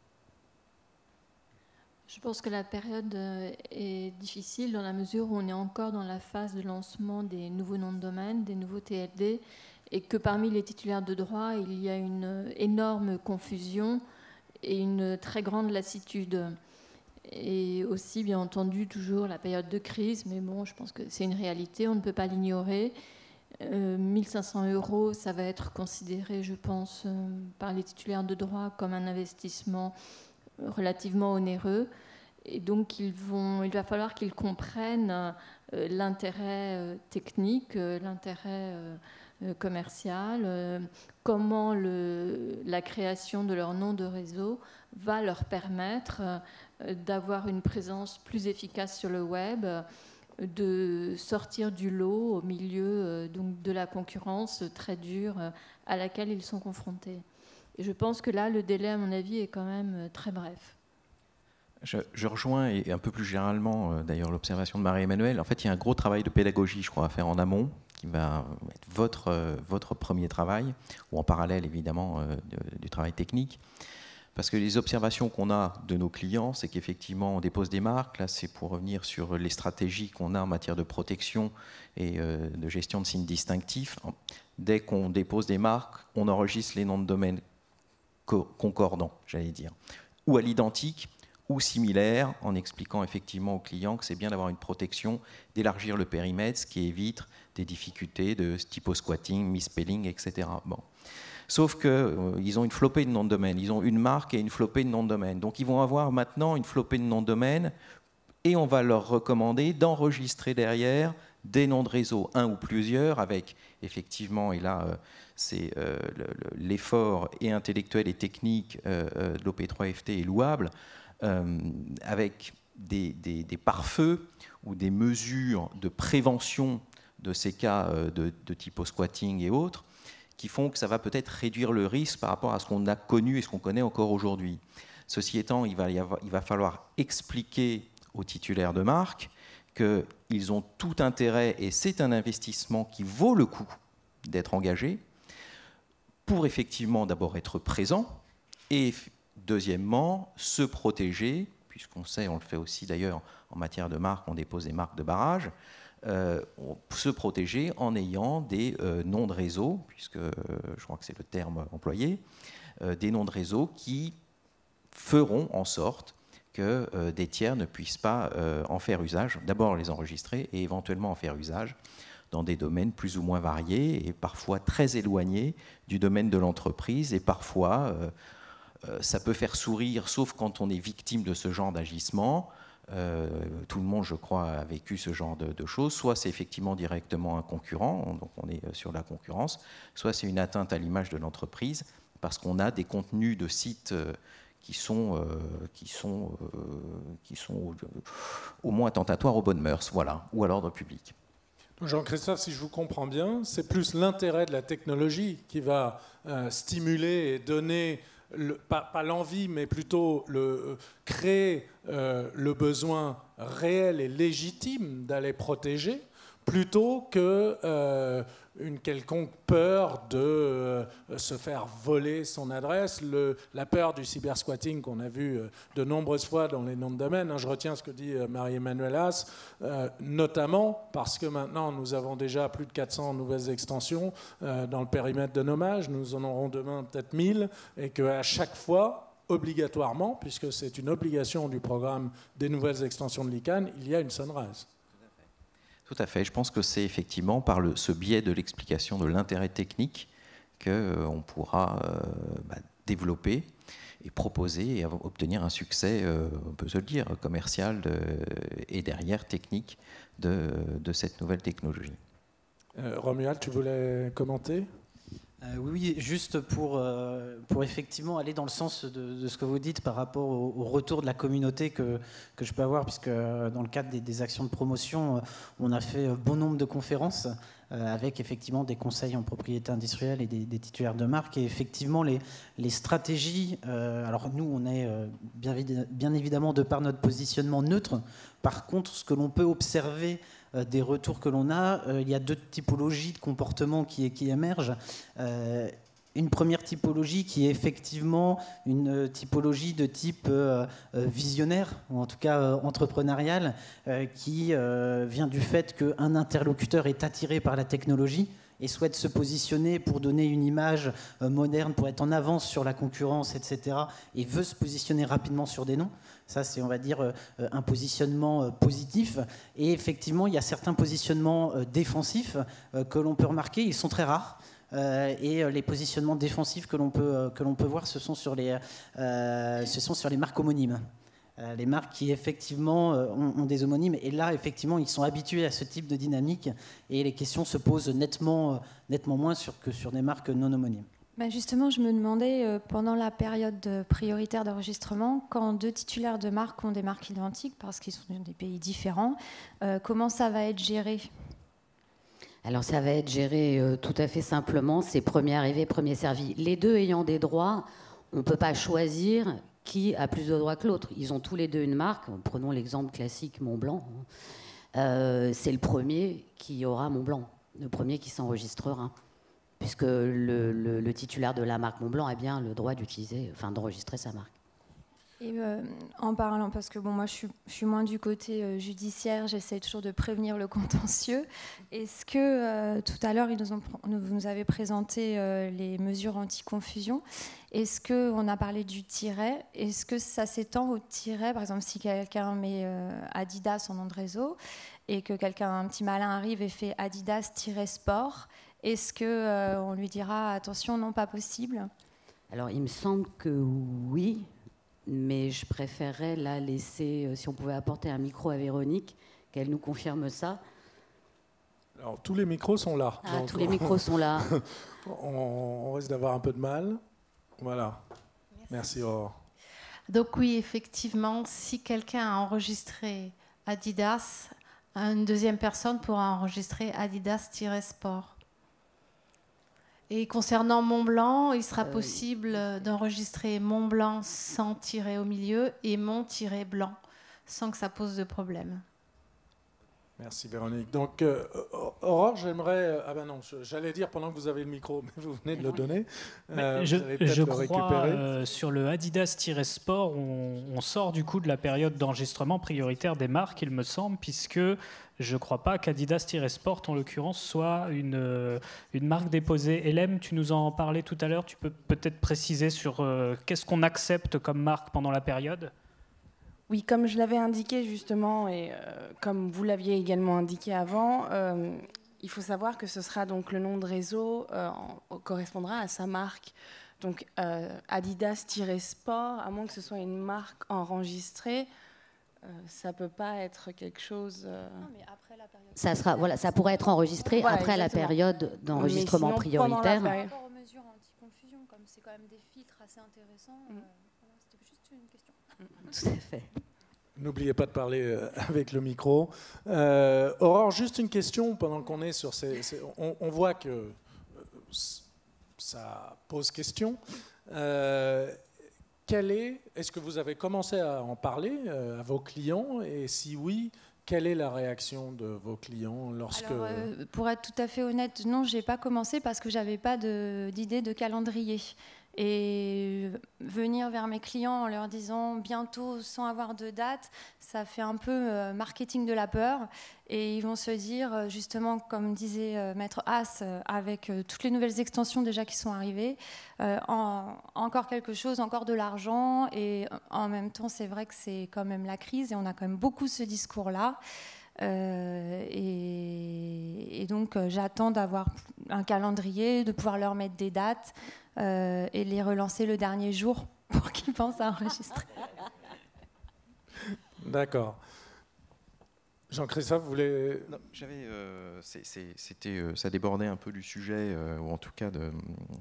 Je pense que la période est difficile dans la mesure où on est encore dans la phase de lancement des nouveaux noms de domaine, des nouveaux T L D, et que parmi les titulaires de droit, il y a une énorme confusion et une très grande lassitude. Et aussi, bien entendu, toujours la période de crise, mais bon, je pense que c'est une réalité, on ne peut pas l'ignorer. Euh, mille cinq cents euros, ça va être considéré, je pense, euh, par les titulaires de droit comme un investissement relativement onéreux. Et donc, ils vont, il va falloir qu'ils comprennent euh, l'intérêt euh, technique, euh, l'intérêt euh, euh, commercial, euh, comment le, la création de leur nom de réseau va leur permettre euh, d'avoir une présence plus efficace sur le web, de sortir du lot au milieu euh, donc de la concurrence très dure euh, à laquelle ils sont confrontés. Et je pense que là, le délai, à mon avis, est quand même euh, très bref. Je, je rejoins, et un peu plus généralement, euh, d'ailleurs, l'observation de Marie-Emmanuelle. En fait, il y a un gros travail de pédagogie, je crois, à faire en amont, qui va être votre, euh, votre premier travail, ou en parallèle, évidemment, euh, de, du travail technique. Parce que les observations qu'on a de nos clients, c'est qu'effectivement, on dépose des marques. Là, c'est pour revenir sur les stratégies qu'on a en matière de protection et euh, de gestion de signes distinctifs. Dès qu'on dépose des marques, on enregistre les noms de domaine concordants, j'allais dire, ou à l'identique, ou similaire, en expliquant effectivement aux clients que c'est bien d'avoir une protection, d'élargir le périmètre, ce qui évite des difficultés de typo-squatting, misspelling, et cetera. Bon. Sauf qu'ils euh, ont une flopée de noms de domaine, ils ont une marque et une flopée de noms de domaine. Donc ils vont avoir maintenant une flopée de noms de domaine et on va leur recommander d'enregistrer derrière des noms de réseau, un ou plusieurs, avec effectivement, et là euh, c'est euh, l'effort et intellectuel et technique euh, euh, de l'O P trois F T est louable, euh, avec des, des, des pare-feux ou des mesures de prévention de ces cas euh, de, de typo-squatting et autres, qui font que ça va peut-être réduire le risque par rapport à ce qu'on a connu et ce qu'on connaît encore aujourd'hui. Ceci étant, il va, y avoir, il va falloir expliquer aux titulaires de marque qu'ils ont tout intérêt, et c'est un investissement qui vaut le coup d'être engagé, pour effectivement d'abord être présent, et deuxièmement, se protéger, puisqu'on sait, on le fait aussi d'ailleurs en matière de marque, on dépose des marques de barrage, Euh, se protéger en ayant des euh, noms de réseau, puisque euh, je crois que c'est le terme employé, euh, des noms de réseau qui feront en sorte que euh, des tiers ne puissent pas euh, en faire usage, d'abord les enregistrer et éventuellement en faire usage dans des domaines plus ou moins variés et parfois très éloignés du domaine de l'entreprise, et parfois euh, euh, ça peut faire sourire, sauf quand on est victime de ce genre d'agissement. Euh, tout le monde, je crois, a vécu ce genre de, de choses. Soit c'est effectivement directement un concurrent, donc on est sur la concurrence, soit c'est une atteinte à l'image de l'entreprise, parce qu'on a des contenus de sites euh, qui sont, euh, qui sont, euh, qui sont au, au moins attentatoires aux bonnes mœurs, voilà, ou à l'ordre public. Jean-Christophe, si je vous comprends bien, c'est plus l'intérêt de la technologie qui va euh, stimuler et donner Le, pas, pas l'envie, mais plutôt le, euh, créer euh, le besoin réel et légitime d'aller protéger, plutôt que euh, une quelconque peur de euh, se faire voler son adresse, le, la peur du cybersquatting qu'on a vu euh, de nombreuses fois dans les noms de domaine. Hein, je retiens ce que dit euh, Marie-Emmanuelle Haas, euh, notamment parce que maintenant nous avons déjà plus de quatre cents nouvelles extensions euh, dans le périmètre de nommage, nous en aurons demain peut-être mille, et qu'à chaque fois, obligatoirement, puisque c'est une obligation du programme des nouvelles extensions de l'I C A N, il y a une sunrise. Tout à fait. Je pense que c'est effectivement par le, ce biais de l'explication de l'intérêt technique qu'on euh, pourra euh, bah, développer et proposer et obtenir un succès, euh, on peut se le dire, commercial de, et derrière technique de, de cette nouvelle technologie. Euh, Romuald, tu voulais commenter ? Euh, oui, juste pour, euh, pour effectivement aller dans le sens de, de ce que vous dites par rapport au, au retour de la communauté que, que je peux avoir, puisque euh, dans le cadre des, des actions de promotion, euh, on a fait euh, bon nombre de conférences euh, avec effectivement des conseils en propriété industrielle et des, des titulaires de marque. Et effectivement, les, les stratégies, euh, alors nous, on est euh, bien, bien évidemment de par notre positionnement neutre. Par contre, ce que l'on peut observer des retours que l'on a, euh, il y a deux typologies de comportements qui, qui émergent. Euh, une première typologie qui est effectivement une typologie de type euh, visionnaire, ou en tout cas euh, entrepreneurial, euh, qui euh, vient du fait qu'un interlocuteur est attiré par la technologie et souhaite se positionner pour donner une image euh, moderne, pour être en avance sur la concurrence, et cetera, et veut se positionner rapidement sur des noms. Ça, c'est, on va dire, euh, un positionnement euh, positif. Et effectivement, il y a certains positionnements euh, défensifs euh, que l'on peut remarquer. Ils sont très rares. Euh, et euh, les positionnements défensifs que l'on peut, euh, que l'on peut voir, ce sont sur les, euh, ce sont sur les marques homonymes. Euh, les marques qui, effectivement, euh, ont, ont des homonymes. Et là, effectivement, ils sont habitués à ce type de dynamique. Et les questions se posent nettement, euh, nettement moins sur, que sur des marques non homonymes. Ben justement, je me demandais, euh, pendant la période prioritaire d'enregistrement, quand deux titulaires de marques ont des marques identiques, parce qu'ils sont dans des pays différents, euh, comment ça va être géré ? Alors ça va être géré euh, tout à fait simplement, c'est premier arrivé, premier servi. Les deux ayant des droits, on ne peut pas choisir qui a plus de droits que l'autre. Ils ont tous les deux une marque. Prenons l'exemple classique Montblanc. Euh, c'est le premier qui aura Montblanc, le premier qui s'enregistrera. Puisque le, le, le titulaire de la marque Montblanc a bien le droit d'utiliser, enfin d'enregistrer sa marque. Et euh, en parlant, parce que bon, moi je suis, je suis moins du côté euh, judiciaire, j'essaie toujours de prévenir le contentieux. Est-ce que euh, tout à l'heure, ils nous ont, vous nous avez présenté euh, les mesures anti-confusion. Est-ce qu'on a parlé du tiret? Est-ce que ça s'étend au tiret? Par exemple, si quelqu'un met euh, Adidas en nom de réseau et que quelqu'un, un petit malin arrive et fait Adidas-sport, est-ce qu'on euh, lui dira attention, non, pas possible? Alors, il me semble que oui, mais je préférerais la laisser, euh, si on pouvait apporter un micro à Véronique, qu'elle nous confirme ça. Alors, tous les micros sont là. Ah, donc tous les micros sont là. on, on risque d'avoir un peu de mal. Voilà. Merci, Aurore. Donc oui, effectivement, si quelqu'un a enregistré Adidas, une deuxième personne pourra enregistrer Adidas-sport. Et concernant Montblanc, il sera euh, possible d'enregistrer Montblanc sans tiret au milieu et Mont-blanc, sans que ça pose de problème. Merci Véronique. Donc, euh, Aurore, j'aimerais... Ah ben non, j'allais dire pendant que vous avez le micro, mais vous venez de le donner. Euh, je je crois euh, sur le Adidas-sport, on, on sort du coup de la période d'enregistrement prioritaire des marques, il me semble, puisque je ne crois pas qu'Adidas-sport, en l'occurrence, soit une, une marque déposée. Hélène, tu nous en parlais tout à l'heure, tu peux peut-être préciser sur euh, qu'est-ce qu'on accepte comme marque pendant la période ? Oui, comme je l'avais indiqué justement, et euh, comme vous l'aviez également indiqué avant, euh, il faut savoir que ce sera donc le nom de réseau euh, en, correspondra à sa marque. Donc euh, Adidas-sport, à moins que ce soit une marque enregistrée, euh, ça ne peut pas être quelque chose... Euh... Non, mais après la période ça, sera, voilà, ça pourrait être enregistré voilà, après exactement. La période d'enregistrement sinon, prioritaire. Par rapport aux mesures anti-confusion, comme c'est quand même des filtres assez intéressants, mm. euh, voilà, c'était juste une question. Tout à fait. N'oubliez pas de parler avec le micro. Euh, Aurore, juste une question pendant qu'on est sur ces... ces on, on voit que euh, ça pose question. Euh, quel est, est-ce que vous avez commencé à en parler euh, à vos clients? Et si oui, quelle est la réaction de vos clients lorsque... Alors, euh, pour être tout à fait honnête, non, je n'ai pas commencé parce que je n'avais pas d'idée de, de calendrier. Et venir vers mes clients en leur disant bientôt sans avoir de date, ça fait un peu euh, marketing de la peur. Et ils vont se dire, justement, comme disait euh, Maître Haas, euh, avec euh, toutes les nouvelles extensions déjà qui sont arrivées, euh, en, encore quelque chose, encore de l'argent. Et en même temps, c'est vrai que c'est quand même la crise et on a quand même beaucoup ce discours-là. Euh, et, et donc, euh, j'attends d'avoir un calendrier, de pouvoir leur mettre des dates. Euh, et les relancer le dernier jour pour qu'ils pensent à enregistrer. D'accord. Jean-Christophe, vous voulez... Non, j'avais, euh, c'est, c'est, c'était, euh, ça débordait un peu du sujet, euh, ou en tout cas, de,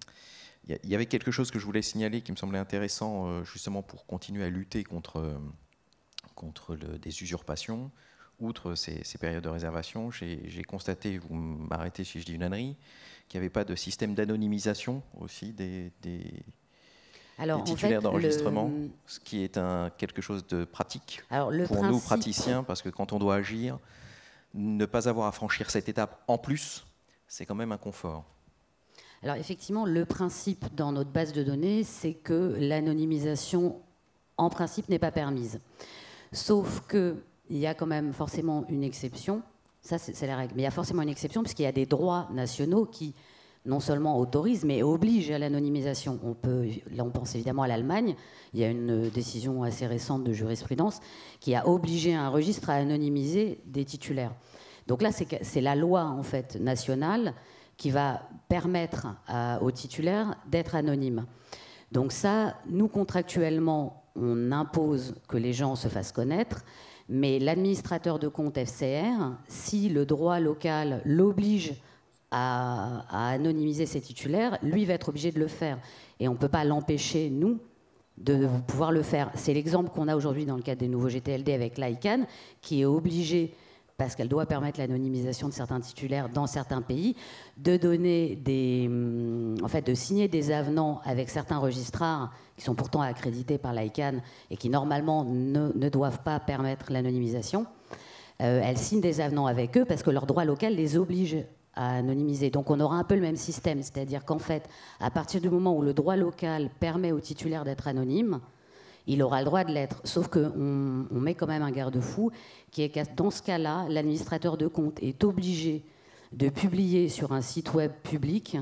il y, y avait quelque chose que je voulais signaler qui me semblait intéressant, euh, justement pour continuer à lutter contre, euh, contre le, des usurpations. Outre ces, ces périodes de réservation, j'ai, j'ai constaté, vous m'arrêtez si je dis une ânerie, qu'il n'y avait pas de système d'anonymisation aussi des, des, Alors, des titulaires en fait, d'enregistrement, le... ce qui est un, quelque chose de pratique Alors, le pour principe... nous praticiens, parce que quand on doit agir, ne pas avoir à franchir cette étape en plus, c'est quand même un confort. Alors effectivement, le principe dans notre base de données, c'est que l'anonymisation, en principe, n'est pas permise. Sauf qu'il y a quand même forcément une exception. Ça, c'est la règle. Mais il y a forcément une exception, puisqu'il y a des droits nationaux qui, non seulement autorisent, mais obligent à l'anonymisation. On peut, là, on pense évidemment à l'Allemagne. Il y a une décision assez récente de jurisprudence qui a obligé un registre à anonymiser des titulaires. Donc là, c'est la loi, en fait, nationale qui va permettre à, aux titulaires d'être anonymes. Donc ça, nous, contractuellement, on impose que les gens se fassent connaître. Mais l'administrateur de compte F C R, si le droit local l'oblige à, à anonymiser ses titulaires, lui va être obligé de le faire. Et on ne peut pas l'empêcher, nous, de pouvoir le faire. C'est l'exemple qu'on a aujourd'hui dans le cadre des nouveaux G T L D avec l'ICANN, qui est obligé, parce qu'elle doit permettre l'anonymisation de certains titulaires dans certains pays, de donner des, en fait, de signer des avenants avec certains registrars qui sont pourtant accrédités par l'ICANN et qui normalement ne, ne doivent pas permettre l'anonymisation. Euh, elle signe des avenants avec eux parce que leur droit local les oblige à anonymiser. Donc on aura un peu le même système, c'est-à-dire qu'en fait, à partir du moment où le droit local permet aux titulaires d'être anonymes, il aura le droit de l'être. Sauf qu'on on met quand même un garde-fou qui est que dans ce cas-là, l'administrateur de compte est obligé de publier sur un site web public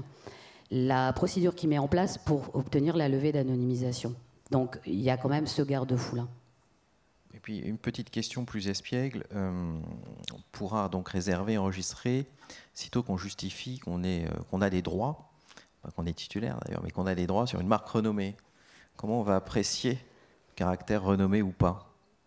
la procédure qu'il met en place pour obtenir la levée d'anonymisation. Donc il y a quand même ce garde-fou-là. Et puis une petite question plus espiègle, euh, on pourra donc réserver, enregistrer, sitôt qu'on justifie qu'on euh, qu'on a des droits, pas qu'on est titulaire d'ailleurs, mais qu'on a des droits sur une marque renommée. Comment on va apprécier le caractère renommé ou pas ?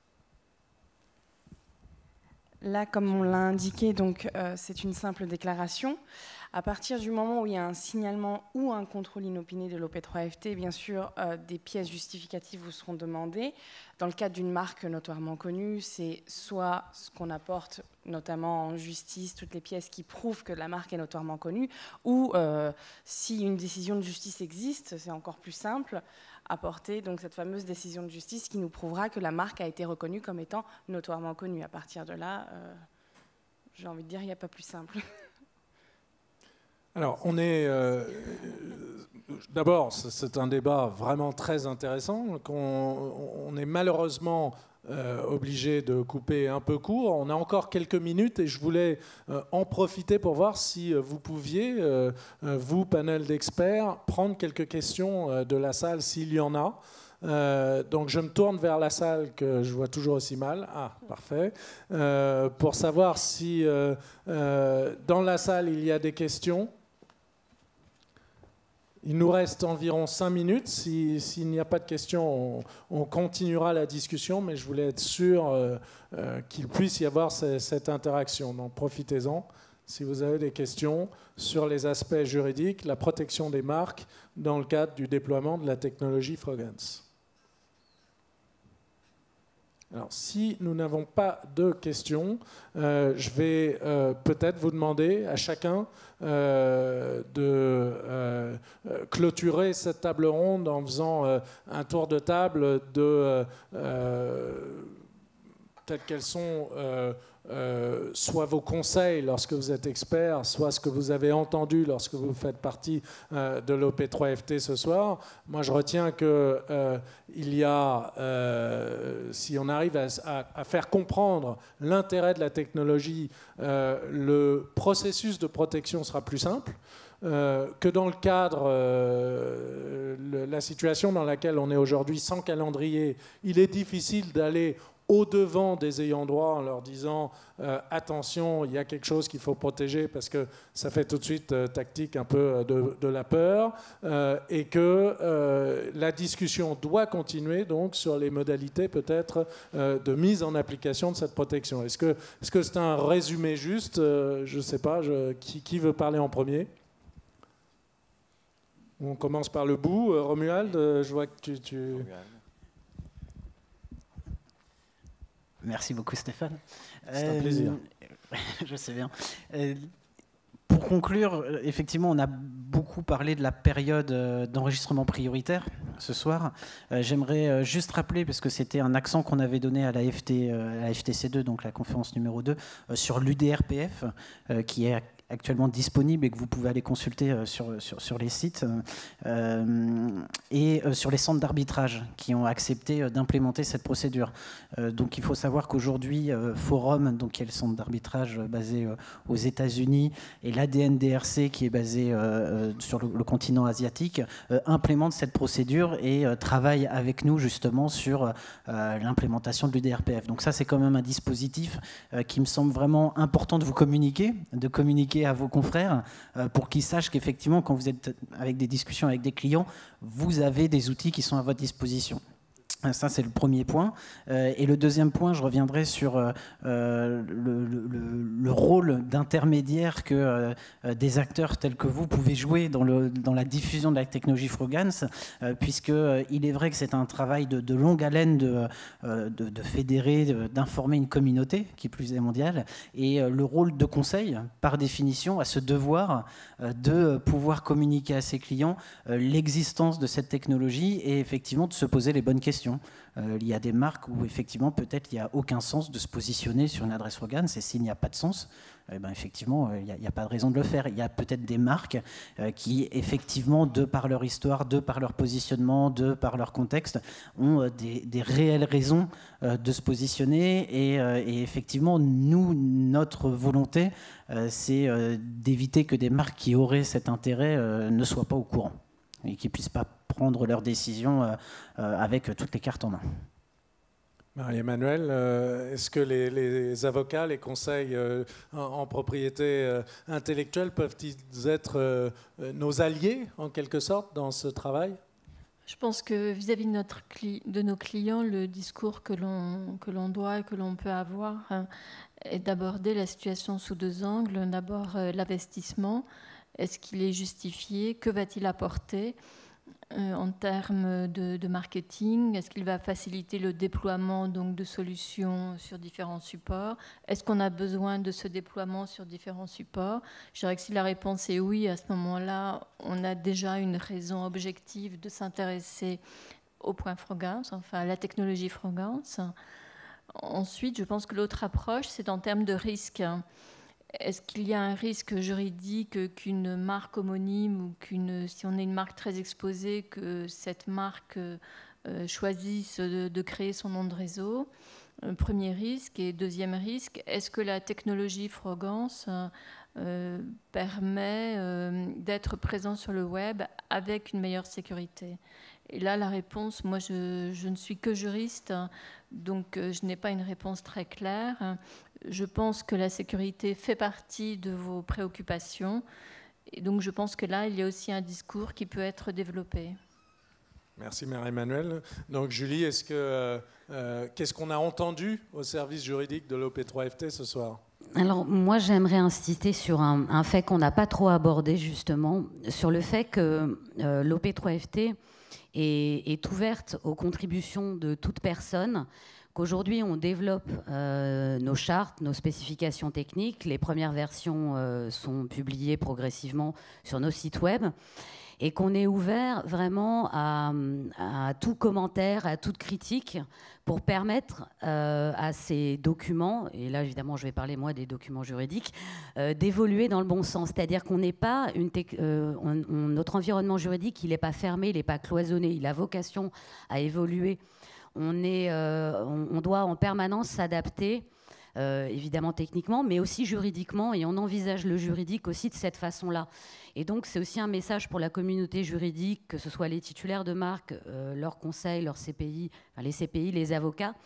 Là, comme on l'a indiqué, donc euh, c'est une simple déclaration. À partir du moment où il y a un signalement ou un contrôle inopiné de l'O P trois F T, bien sûr, euh, des pièces justificatives vous seront demandées. Dans le cadre d'une marque notoirement connue, c'est soit ce qu'on apporte, notamment en justice, toutes les pièces qui prouvent que la marque est notoirement connue, ou euh, si une décision de justice existe, c'est encore plus simple, apporter donc cette fameuse décision de justice qui nous prouvera que la marque a été reconnue comme étant notoirement connue. À partir de là, euh, j'ai envie de dire, il n'y a pas plus simple. Alors, on est... Euh, D'abord, c'est un débat vraiment très intéressant, qu'on on est malheureusement euh, obligé de couper un peu court. On a encore quelques minutes et je voulais euh, en profiter pour voir si vous pouviez, euh, vous, panel d'experts, prendre quelques questions euh, de la salle s'il y en a. Euh, donc je me tourne vers la salle que je vois toujours aussi mal. Ah, parfait. Euh, pour savoir si euh, euh, dans la salle il y a des questions. Il nous reste environ cinq minutes. Si, s'il n'y a pas de questions, on, on continuera la discussion, mais je voulais être sûr euh, euh, qu'il puisse y avoir ce, cette interaction. Donc profitez-en. Si vous avez des questions sur les aspects juridiques, la protection des marques dans le cadre du déploiement de la technologie Frogance. Alors, si nous n'avons pas de questions, euh, je vais euh, peut-être vous demander à chacun euh, de euh, clôturer cette table ronde en faisant euh, un tour de table de euh, peut-être quels sont euh, euh, soit vos conseils lorsque vous êtes expert, soit ce que vous avez entendu lorsque vous faites partie euh, de l'O P trois F T ce soir. Moi, je retiens qu'il euh, y a, euh, si on arrive à, à, à faire comprendre l'intérêt de la technologie, euh, le processus de protection sera plus simple. Euh, que dans le cadre, euh, le, la situation dans laquelle on est aujourd'hui sans calendrier, il est difficile d'aller au-devant des ayants droit en leur disant euh, attention, il y a quelque chose qu'il faut protéger parce que ça fait tout de suite euh, tactique un peu de, de la peur euh, et que euh, la discussion doit continuer donc sur les modalités peut-être euh, de mise en application de cette protection. Est-ce que est-ce que c'est un résumé juste euh, je ne sais pas, je, qui, qui veut parler en premier? On commence par le bout. Euh, Romuald, je vois que tu... tu... Merci beaucoup Stéphane. C'est un plaisir. Euh, je sais bien. Euh, pour conclure, effectivement, on a beaucoup parlé de la période d'enregistrement prioritaire ce soir. Euh, J'aimerais juste rappeler, parce que c'était un accent qu'on avait donné à la, F T, à la F T C deux, donc la conférence numéro deux, euh, sur l'U D R P F, euh, qui est actuellement disponible et que vous pouvez aller consulter sur, sur, sur les sites, euh, et sur les centres d'arbitrage qui ont accepté d'implémenter cette procédure. Euh, donc il faut savoir qu'aujourd'hui, euh, Forum, donc, qui est le centre d'arbitrage basé euh, aux États-Unis, et l'A D N D R C qui est basé euh, sur le, le continent asiatique, euh, implémente cette procédure et euh, travaille avec nous justement sur euh, l'implémentation de l'U D R P F. Donc ça, c'est quand même un dispositif euh, qui me semble vraiment important de vous communiquer, de communiquer à vos confrères euh, pour qu'ils sachent qu'effectivement, quand vous êtes avec des discussions avec des clients, vous avez des outils qui sont à votre disposition. Ça, c'est le premier point. Euh, et le deuxième point, je reviendrai sur euh, le, le, le rôle d'intermédiaire que euh, des acteurs tels que vous pouvez jouer dans, le, dans la diffusion de la technologie Frogance, euh, puisqu'il euh, est vrai que c'est un travail de, de longue haleine de, euh, de, de fédérer, d'informer une communauté, qui plus est mondiale. Et euh, le rôle de conseil, par définition, a ce devoir euh, de pouvoir communiquer à ses clients euh, l'existence de cette technologie et effectivement de se poser les bonnes questions. Euh, il y a des marques où effectivement peut-être il n'y a aucun sens de se positionner sur une adresse Frogance, et s'il n'y a pas de sens, eh ben, effectivement il n'y a, a pas de raison de le faire. Il y a peut-être des marques euh, qui effectivement, de par leur histoire, de par leur positionnement, de par leur contexte, ont euh, des, des réelles raisons euh, de se positionner, et, euh, et effectivement nous, notre volonté euh, c'est euh, d'éviter que des marques qui auraient cet intérêt euh, ne soient pas au courant et qui ne puissent pas prendre leurs décisions euh, euh, avec toutes les cartes en main. Marie-Emmanuelle, euh, est-ce que les, les avocats, les conseils euh, en, en propriété euh, intellectuelle peuvent-ils être euh, nos alliés, en quelque sorte, dans ce travail? Je pense que vis-à-vis de, notre cli- de nos clients, le discours que l'on, que l'on doit et que l'on peut avoir hein, est d'aborder la situation sous deux angles. D'abord, euh, l'investissement. Est-ce qu'il est justifié? Que va-t-il apporter euh, en termes de, de marketing? Est-ce qu'il va faciliter le déploiement donc, de solutions sur différents supports? Est-ce qu'on a besoin de ce déploiement sur différents supports? Je dirais que si la réponse est oui, à ce moment-là, on a déjà une raison objective de s'intéresser au point Frogance, enfin à la technologie Frogance. Ensuite, je pense que l'autre approche, c'est en termes de risque. Est-ce qu'il y a un risque juridique qu'une marque homonyme ou qu'une, si on est une marque très exposée, que cette marque euh, choisisse de, de créer son nom de réseau? Premier risque. Et deuxième risque, est-ce que la technologie Frogance euh, permet euh, d'être présent sur le web avec une meilleure sécurité? Et là, la réponse, moi, je, je ne suis que juriste, donc euh, je n'ai pas une réponse très claire. Je pense que la sécurité fait partie de vos préoccupations. Et donc, je pense que là, il y a aussi un discours qui peut être développé. Merci Marie-Emmanuelle. Donc, Julie, est-ce que, euh, qu'est-ce qu'on a entendu au service juridique de l'O P trois F T ce soir? Alors, moi, j'aimerais insister sur un, un fait qu'on n'a pas trop abordé, justement, sur le fait que euh, l'O P trois F T est, est ouverte aux contributions de toute personne, qu'aujourd'hui on développe euh, nos chartes, nos spécifications techniques. Les premières versions euh, sont publiées progressivement sur nos sites web. Et qu'on est ouvert vraiment à, à tout commentaire, à toute critique, pour permettre euh, à ces documents, et là évidemment je vais parler moi des documents juridiques, euh, d'évoluer dans le bon sens. C'est-à-dire qu'on n'est pas une euh, on, on, notre environnement juridique, il n'est pas fermé, il n'est pas cloisonné, il a vocation à évoluer. On, est, euh, on, on doit en permanence s'adapter. Euh, évidemment techniquement, mais aussi juridiquement, et on envisage le juridique aussi de cette façon-là. Et donc c'est aussi un message pour la communauté juridique, que ce soit les titulaires de marque, euh, leurs conseils, leurs C P I, enfin les C P I, les avocats,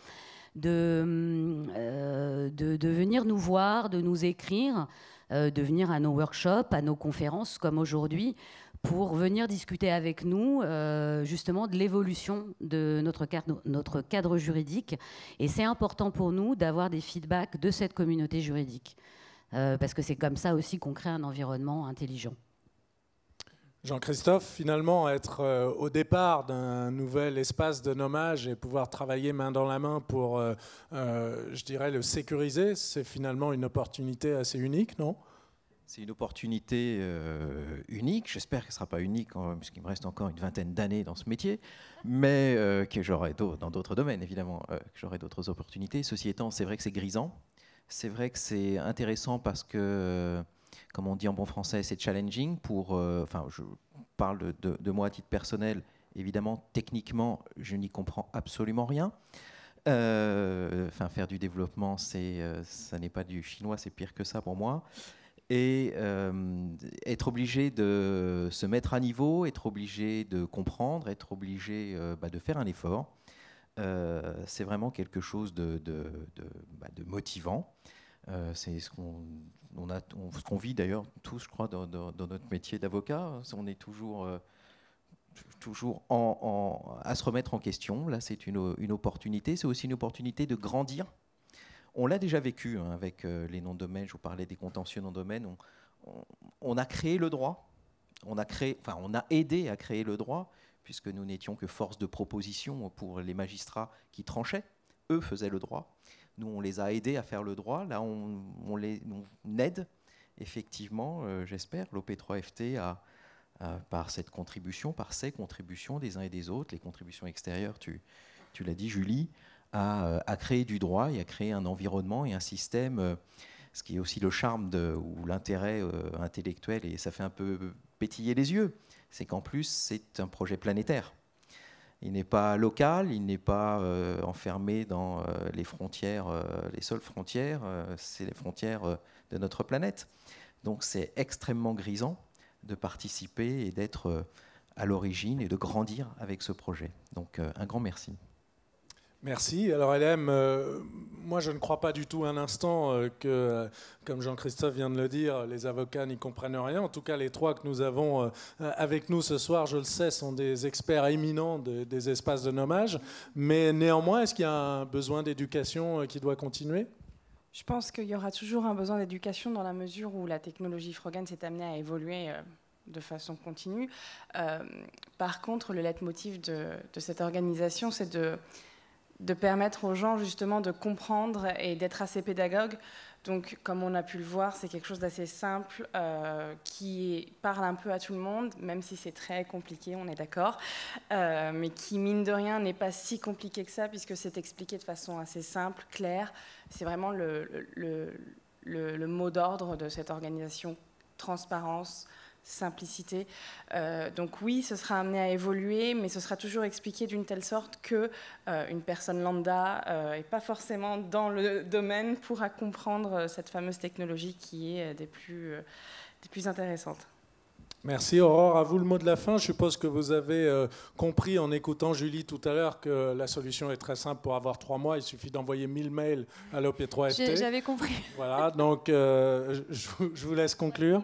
de, euh, de, de venir nous voir, de nous écrire, euh, de venir à nos workshops, à nos conférences, comme aujourd'hui, pour venir discuter avec nous euh, justement de l'évolution de notre cadre, notre cadre juridique. Et c'est important pour nous d'avoir des feedbacks de cette communauté juridique, euh, parce que c'est comme ça aussi qu'on crée un environnement intelligent. Jean-Christophe, finalement, être euh, au départ d'un nouvel espace de nommage et pouvoir travailler main dans la main pour, euh, euh, je dirais, le sécuriser, c'est finalement une opportunité assez unique, non ? C'est une opportunité euh, unique. J'espère qu'elle ne sera pas unique, hein, puisqu'il me reste encore une vingtaine d'années dans ce métier, mais euh, que j'aurai dans d'autres domaines, évidemment, euh, que j'aurai d'autres opportunités. Ceci étant, c'est vrai que c'est grisant. C'est vrai que c'est intéressant parce que, euh, comme on dit en bon français, c'est challenging. Pour, euh, enfin, je parle de, de, de moi à titre personnel. Évidemment, techniquement, je n'y comprends absolument rien. Euh, enfin, faire du développement, c'est, euh, ça n'est pas du chinois, c'est pire que ça pour moi. Et euh, être obligé de se mettre à niveau, être obligé de comprendre, être obligé euh, bah, de faire un effort, euh, c'est vraiment quelque chose de, de, de, bah, de motivant. Euh, c'est ce qu'on on a, on, ce qu'on vit d'ailleurs tous, je crois, dans, dans, dans notre métier d'avocat. On est toujours, euh, toujours en, en, à se remettre en question. Là, c'est une, une opportunité. C'est aussi une opportunité de grandir. On l'a déjà vécu hein, avec euh, les noms de domaine. Je vous parlais des contentieux noms de domaine. On, on, on a créé le droit. On a, créé, enfin, on a aidé à créer le droit, puisque nous n'étions que force de proposition pour les magistrats qui tranchaient. Eux faisaient le droit. Nous, on les a aidés à faire le droit. Là, on, on les on aide, effectivement, euh, j'espère, l'O P trois F T à, à, par cette contribution, par ces contributions des uns et des autres, les contributions extérieures, tu, tu l'as dit, Julie, À, à créer du droit et à créer un environnement et un système, euh, ce qui est aussi le charme de, ou l'intérêt euh, intellectuel, et ça fait un peu pétiller les yeux, c'est qu'en plus c'est un projet planétaire. Il n'est pas local, il n'est pas euh, enfermé dans euh, les frontières, euh, les seules frontières, euh, c'est les frontières euh, de notre planète. Donc c'est extrêmement grisant de participer et d'être euh, à l'origine et de grandir avec ce projet. Donc euh, un grand merci. Merci. Alors L M, euh, moi je ne crois pas du tout un instant euh, que, euh, comme Jean-Christophe vient de le dire, les avocats n'y comprennent rien. En tout cas, les trois que nous avons euh, avec nous ce soir, je le sais, sont des experts éminents de, des espaces de nommage. Mais néanmoins, est-ce qu'il y a un besoin d'éducation euh, qui doit continuer ? Je pense qu'il y aura toujours un besoin d'éducation dans la mesure où la technologie Froggen s'est amenée à évoluer euh, de façon continue. Euh, par contre, le leitmotiv de, de cette organisation, c'est de de permettre aux gens justement de comprendre et d'être assez pédagogues. Donc, comme on a pu le voir, c'est quelque chose d'assez simple euh, qui parle un peu à tout le monde, même si c'est très compliqué, on est d'accord, euh, mais qui, mine de rien, n'est pas si compliqué que ça, puisque c'est expliqué de façon assez simple, claire. C'est vraiment le, le, le, le mot d'ordre de cette organisation, transparence, simplicité. Euh, donc oui, ce sera amené à évoluer, mais ce sera toujours expliqué d'une telle sorte que euh, une personne lambda euh, et pas forcément dans le domaine pourra comprendre cette fameuse technologie qui est des plus, euh, des plus intéressantes. Merci Aurore. À vous le mot de la fin. Je suppose que vous avez euh, compris en écoutant Julie tout à l'heure que la solution est très simple. Pour avoir trois mois, il suffit d'envoyer mille mails à l'O P trois F T. J'avais compris. Voilà, donc euh, je, je vous laisse conclure.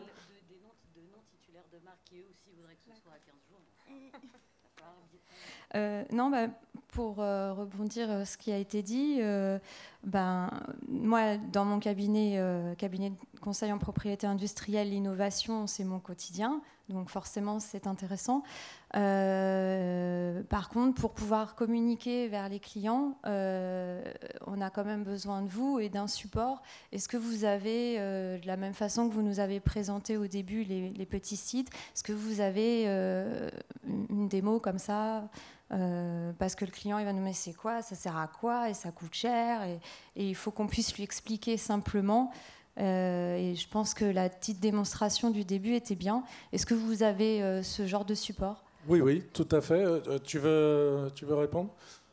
Euh, non, bah, pour euh, rebondir euh, ce qui a été dit, euh, ben, moi, dans mon cabinet, euh, cabinet de conseil en propriété industrielle, l'innovation, c'est mon quotidien. Donc forcément, c'est intéressant. Euh, par contre, pour pouvoir communiquer vers les clients, euh, on a quand même besoin de vous et d'un support. Est-ce que vous avez, euh, de la même façon que vous nous avez présenté au début les, les petits sites, est-ce que vous avez euh, une démo comme ça euh, parce que le client il va nous dire c'est quoi, ça sert à quoi et ça coûte cher et, et il faut qu'on puisse lui expliquer simplement. Euh, et je pense que la petite démonstration du début était bien. Est-ce que vous avez euh, ce genre de support ? Oui, oui, tout à fait. Euh, tu veux, tu veux répondre ?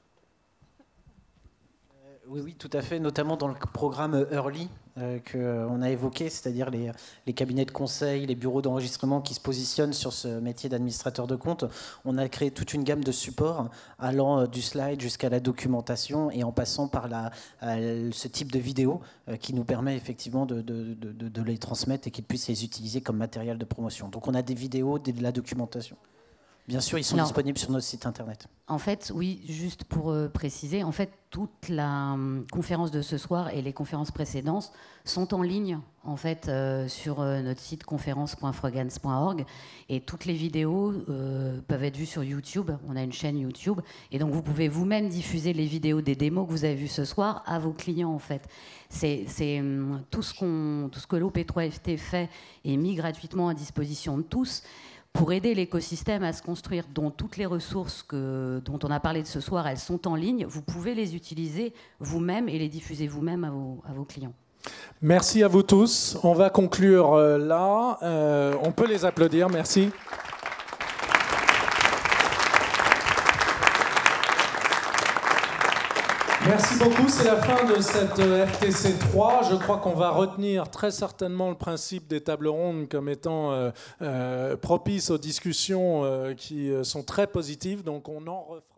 euh, Oui, oui, tout à fait, notamment dans le programme Early euh, qu'on a évoqué, c'est-à-dire les, les cabinets de conseil, les bureaux d'enregistrement qui se positionnent sur ce métier d'administrateur de compte. On a créé toute une gamme de supports allant euh, du slide jusqu'à la documentation et en passant par la, euh, ce type de vidéo euh, qui nous permet effectivement de, de, de, de les transmettre et qu'ils puissent les utiliser comme matériel de promotion. Donc on a des vidéos, de la documentation. Bien sûr, ils sont Alors, disponibles sur notre site internet. En fait, oui, juste pour euh, préciser, en fait, toute la euh, conférence de ce soir et les conférences précédentes sont en ligne, en fait, euh, sur euh, notre site conférence point frogans point org, et toutes les vidéos euh, peuvent être vues sur YouTube. On a une chaîne YouTube, et donc vous pouvez vous-même diffuser les vidéos des démos que vous avez vues ce soir à vos clients, en fait. C'est, c'est euh, tout ce qu'on, tout ce que l'O P trois F T fait est mis gratuitement à disposition de tous, pour aider l'écosystème à se construire, dont toutes les ressources que, dont on a parlé de ce soir, elles sont en ligne. Vous pouvez les utiliser vous-même et les diffuser vous-même à vos, à vos clients. Merci à vous tous. On va conclure euh, là. Euh, on peut les applaudir. Merci. Merci beaucoup, c'est la fin de cette F T C trois. Je crois qu'on va retenir très certainement le principe des tables rondes comme étant euh, euh, propice aux discussions euh, qui sont très positives. Donc on en refera.